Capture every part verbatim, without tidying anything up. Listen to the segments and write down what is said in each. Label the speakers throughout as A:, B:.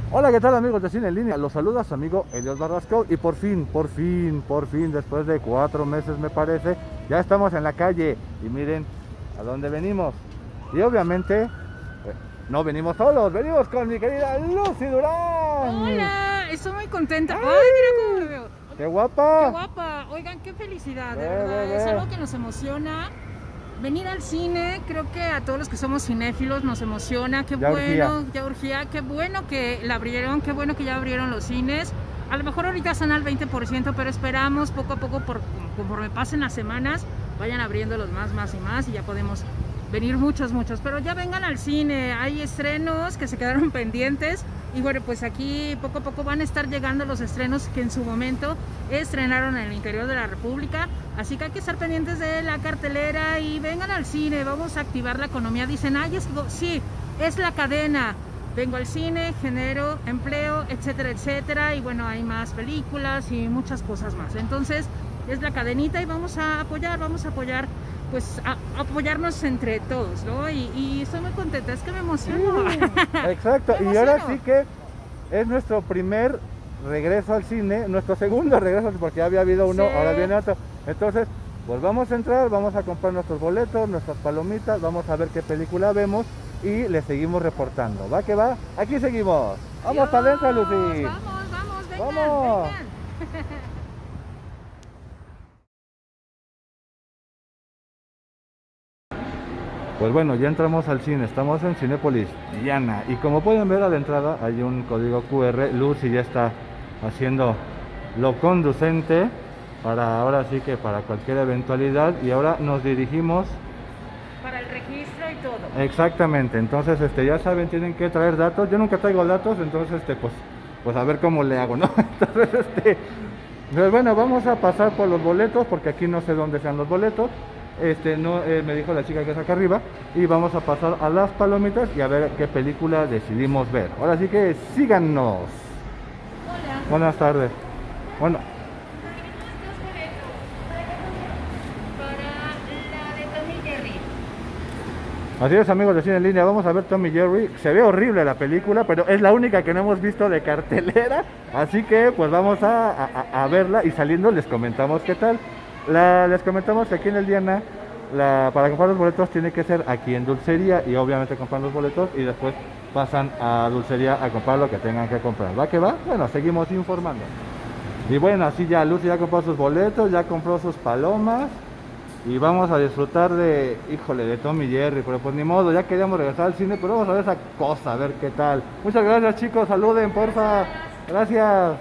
A: Hola, ¿qué tal amigos de Cine en Línea? Los saluda su amigo Elios Barrasco y por fin, por fin, por fin, después de cuatro meses me parece, ya estamos en la calle y miren a dónde venimos. Y obviamente, eh, no venimos solos, venimos con mi querida Lucy Durán.
B: Hola, estoy muy contenta.
A: ¡Ay!
B: Ay, mira cómo me veo.
A: ¡Qué guapa!
B: Qué guapa. Oigan, qué felicidad, de
A: Ve,
B: verdad.
A: ve,
B: Es
A: ve.
B: algo que nos emociona. Venir al cine, creo que a todos los que somos cinéfilos nos emociona. Qué
A: Ya
B: bueno,
A: urgía.
B: ya urgía. Qué bueno que la abrieron, qué bueno que ya abrieron los cines. A lo mejor ahorita están al veinte por ciento, pero esperamos poco a poco, por, conforme pasen las semanas, vayan abriéndolos más, más y más y ya podemos venir muchos, muchos. Pero ya vengan al cine, hay estrenos que se quedaron pendientes. Y bueno, pues aquí poco a poco van a estar llegando los estrenos que en su momento estrenaron en el interior de la República. Así que hay que estar pendientes de la cartelera y vengan al cine, vamos a activar la economía. Dicen, ay, es, sí, es la cadena. Vengo al cine, genero empleo, etcétera, etcétera. Y bueno, hay más películas y muchas cosas más. Entonces, es la cadenita y vamos a apoyar, vamos a apoyar, pues a, a apoyarnos entre todos, ¿no? Y, y estoy muy contenta, es que me emociono.
A: Sí, exacto,
B: Me
A: y ahora
B: emociono.
A: sí que es nuestro primer regreso al cine, nuestro segundo regreso, porque ya había habido uno,
B: Sí.
A: ahora viene otro. Entonces, pues vamos a entrar, vamos a comprar nuestros boletos, nuestras palomitas, vamos a ver qué película vemos y le seguimos reportando. ¿Va que va? Aquí seguimos. Vamos para adentro, Lucy.
B: Vamos, vamos, vengan,
A: Vamos.
B: vengan.
A: Pues bueno, ya entramos al cine, estamos en Cinépolis Diana y como pueden ver a la entrada hay un código Q R. Lucy ya está haciendo lo conducente para ahora sí que para cualquier eventualidad y ahora nos dirigimos
B: Para el registro y todo.
A: exactamente. Entonces este ya saben, tienen que traer datos. Yo nunca traigo datos, entonces este pues pues a ver cómo le hago, ¿no? Entonces este pues bueno, vamos a pasar por los boletos porque aquí no sé dónde sean los boletos. Este no eh, me dijo la chica que es acá arriba y vamos a pasar a las palomitas y a ver qué película decidimos ver. Ahora sí que síganos.
B: Hola.
A: Buenas tardes. Bueno,
B: Para la de Tommy Jerry.
A: así es amigos de Cine en Línea, vamos a ver Tommy Jerry. Se ve horrible la película, pero es la única que no hemos visto de cartelera. Así que pues vamos a, a, a verla y saliendo les comentamos qué tal. La, les comentamos que aquí en el Diana, la, para comprar los boletos tiene que ser aquí en Dulcería y obviamente compran los boletos y después pasan a Dulcería a comprar lo que tengan que comprar. ¿Va que va? Bueno, seguimos informando. Y bueno, así ya Lucy ya compró sus boletos, ya compró sus palomas y vamos a disfrutar de, híjole, de Tommy Jerry, pero pues ni modo, ya queríamos regresar al cine, pero vamos a ver esa cosa, a ver qué tal. Muchas gracias chicos, saluden porfa, gracias.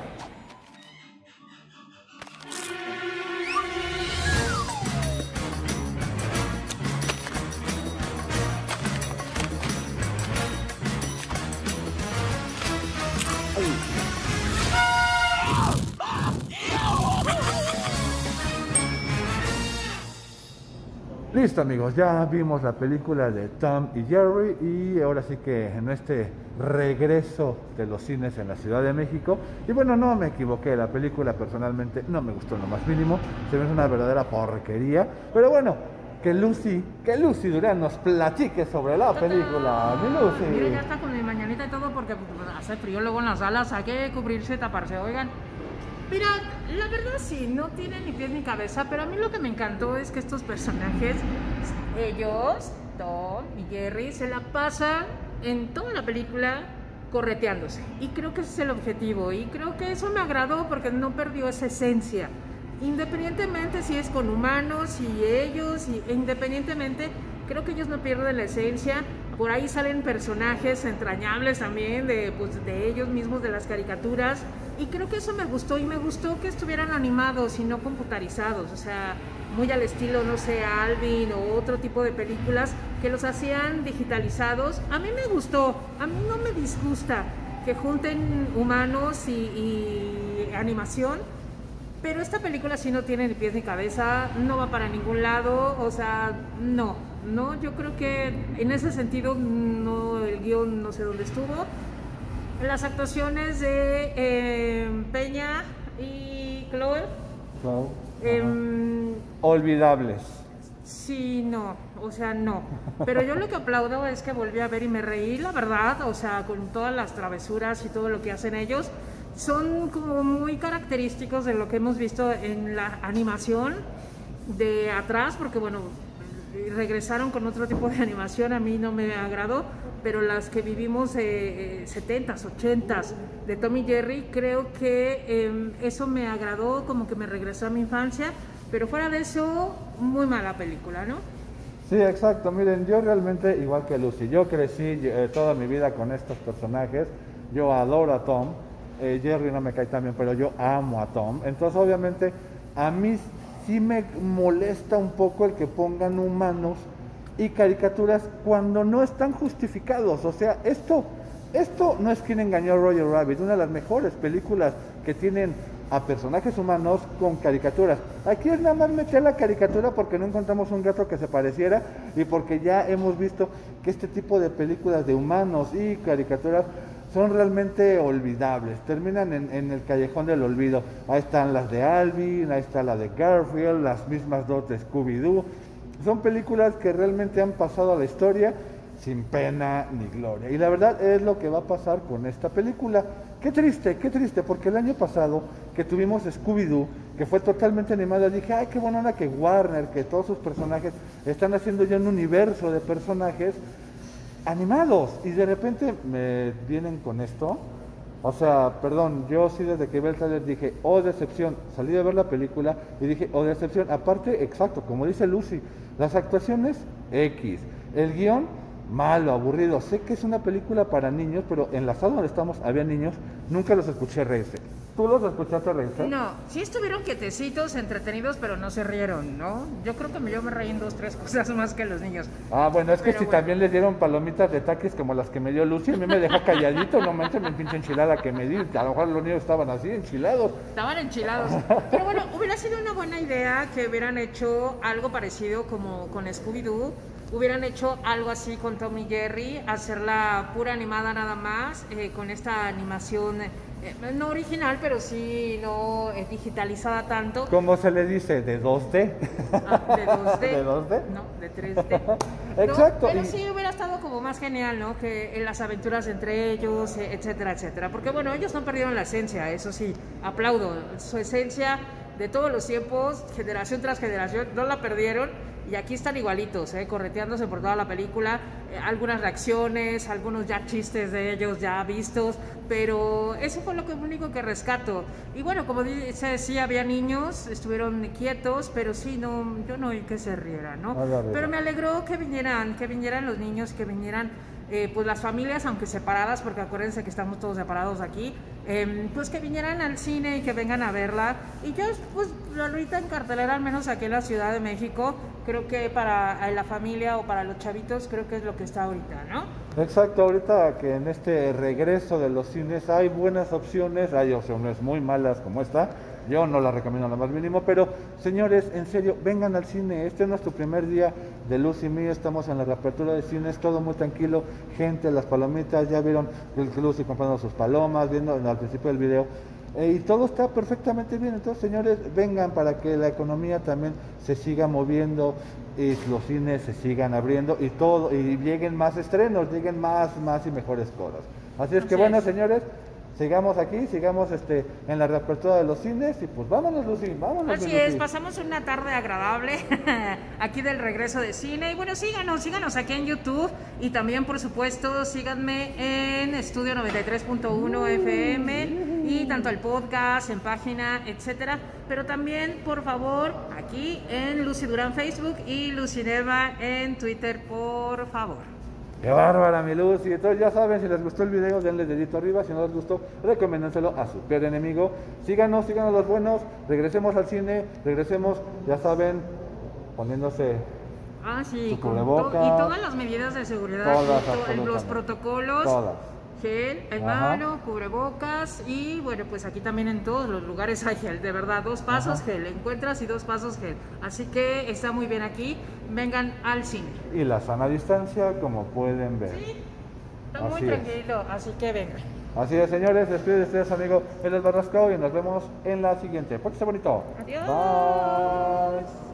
A: Listo amigos, ya vimos la película de Tom y Jerry y ahora sí que en este regreso de los cines en la Ciudad de México, y bueno, no me equivoqué, la película personalmente no me gustó en lo más mínimo, se me hizo una verdadera porquería, pero bueno, que Lucy, que Lucy Durán nos platique sobre la película, mi Lucy.
B: Miren, ya está con mi mañanita y todo porque pues, hace frío luego en las salas, hay que cubrirse y taparse, oigan. Mira, la verdad sí, no tiene ni pies ni cabeza, pero a mí lo que me encantó es que estos personajes, ellos, Tom y Jerry, se la pasan en toda la película correteándose. Y creo que ese es el objetivo, y creo que eso me agradó porque no perdió esa esencia. Independientemente si es con humanos y ellos, y, e independientemente, creo que ellos no pierden la esencia. Por ahí salen personajes entrañables también de, pues, de ellos mismos, de las caricaturas. Y creo que eso me gustó, y me gustó que estuvieran animados y no computarizados. O sea, muy al estilo, no sé, Alvin o otro tipo de películas que los hacían digitalizados. A mí me gustó, a mí no me disgusta que junten humanos y, y animación. Pero esta película sí no tiene ni pies ni cabeza, no va para ningún lado, o sea, no, no, yo creo que en ese sentido no, el guión no sé dónde estuvo. Las actuaciones de eh, Peña y Chloe,
A: Wow.
B: eh,
A: Olvidables.
B: Sí, no, o sea, no. Pero yo lo que aplaudo es que volví a ver y me reí, la verdad, o sea, con todas las travesuras y todo lo que hacen ellos, son como muy característicos de lo que hemos visto en la animación de atrás, porque bueno, regresaron con otro tipo de animación, a mí no me agradó, pero las que vivimos eh, eh, setentas, ochentas de Tom y Jerry, creo que eh, eso me agradó, como que me regresó a mi infancia. Pero fuera de eso, muy mala película, ¿no?
A: Sí, exacto. Miren, yo realmente, igual que Lucy, yo crecí eh, toda mi vida con estos personajes. Yo adoro a Tom. Eh, Jerry no me cae tan bien, pero yo amo a Tom. Entonces, obviamente, a mí sí me molesta un poco el que pongan humanos y caricaturas cuando no están justificados. O sea, esto, esto no es Quien engañó a Roger Rabbit, una de las mejores películas que tienen a personajes humanos con caricaturas. Aquí es nada más meter la caricatura porque no encontramos un gato que se pareciera y porque ya hemos visto que este tipo de películas de humanos y caricaturas son realmente olvidables, terminan en, en el callejón del olvido. Ahí están las de Alvin, ahí está la de Garfield, las mismas dos de Scooby-Doo. Son películas que realmente han pasado a la historia sin pena ni gloria. Y la verdad es lo que va a pasar con esta película. Qué triste, qué triste, porque el año pasado que tuvimos Scooby-Doo, que fue totalmente animada, dije, ay, qué buena onda que Warner, que todos sus personajes están haciendo ya un universo de personajes animados, y de repente me vienen con esto. O sea, perdón, yo sí desde que vi el trailer dije, oh decepción, salí de ver la película y dije, oh decepción. Aparte, exacto, como dice Lucy, las actuaciones X, el guión malo, aburrido. Sé que es una película para niños, pero en la sala donde estamos había niños, nunca los escuché reírse. ¿Tú los escuchaste reírse?
B: No, sí estuvieron quietecitos, entretenidos, pero no se rieron, ¿no? Yo creo que yo me reí en dos, tres cosas más que los niños.
A: Ah, bueno, es que
B: Pero
A: si
B: bueno.
A: También les dieron palomitas de taquis como las que me dio Lucy, a mí me dejó calladito, no manches mi pinche enchilada que me di. A lo mejor los niños estaban así, enchilados.
B: Estaban enchilados. Pero bueno, hubiera sido una buena idea que hubieran hecho algo parecido como con Scooby-Doo. Hubieran hecho algo así con Tom y Jerry, hacerla pura animada nada más, eh, con esta animación eh, no original, pero sí no eh, digitalizada tanto.
A: ¿Cómo se le dice? ¿De dos D?
B: Ah, de dos D.
A: ¿De dos D?
B: No, de tres D.
A: Exacto.
B: No, pero
A: y...
B: sí hubiera estado como más genial, ¿no? Que en las aventuras entre ellos, eh, etcétera, etcétera. Porque bueno, ellos no perdieron la esencia, eso sí, aplaudo. Su esencia de todos los tiempos, generación tras generación, no la perdieron. Y aquí están igualitos, ¿eh? Correteándose por toda la película, eh, algunas reacciones, algunos ya chistes de ellos ya vistos, pero eso fue lo que, único que rescato. Y bueno, como dice, sí había niños, estuvieron quietos, pero sí, no, yo no oí que se rieran, ¿no? Pero me alegró que vinieran, que vinieran los niños, que vinieran eh, pues las familias, aunque separadas, porque acuérdense que estamos todos separados aquí, eh, pues que vinieran al cine y que vengan a verla. Y yo, pues ahorita en cartelera, al menos aquí en la Ciudad de México, creo que para la familia o para los chavitos, creo que es lo que está ahorita, ¿no?
A: Exacto, ahorita que en este regreso de los cines hay buenas opciones, hay opciones muy malas como esta, yo no la recomiendo lo más mínimo, pero señores, en serio, vengan al cine, este es nuestro primer día de Luz y Mí, estamos en la reapertura de cines, todo muy tranquilo, gente, las palomitas, ya vieron Lucy comprando sus palomas, viendo al principio del video, eh, y todo está perfectamente bien. Entonces, señores, vengan para que la economía también se siga moviendo y los cines se sigan abriendo y todo, y lleguen más estrenos, lleguen más, más y mejores cosas. Así es que
B: Así
A: bueno,
B: es.
A: señores, sigamos aquí, sigamos este en la reapertura de los cines y pues vámonos, Lucy, vámonos.
B: Así
A: Lucy.
B: es, pasamos una tarde agradable aquí del regreso de cine. Y bueno, síganos, síganos aquí en YouTube. Y también, por supuesto, síganme en Estudio noventa y tres punto uno F M. Y tanto el podcast, en página, etcétera. Pero también, por favor, aquí en Lucy Durán Facebook y Lucy Neva en Twitter, por favor.
A: Qué bárbara, mi Lucy. Entonces ya saben, si les gustó el video, denle dedito arriba. Si no les gustó, recomiéndenselo a su peor enemigo. Síganos, síganos los buenos. Regresemos al cine, regresemos, ya saben, poniéndose
B: Ah, sí,
A: su
B: con
A: cubrebocas,
B: to- y todas las medidas de seguridad,
A: todas,
B: y to-
A: absolutamente.
B: los protocolos,
A: todas.
B: gel en
A: Ajá.
B: mano, cubrebocas y bueno, pues aquí también en todos los lugares hay gel, de verdad, dos pasos
A: Ajá.
B: gel, encuentras y dos pasos gel, así que está muy bien aquí, vengan al cine.
A: Y la sana distancia, como pueden ver.
B: Sí, está muy
A: Así es.
B: tranquilo, así que vengan.
A: Así es, señores, despide de ustedes, amigo, él es Barrasco y nos vemos en la siguiente. Póngase bonito.
B: Adiós.
A: Bye.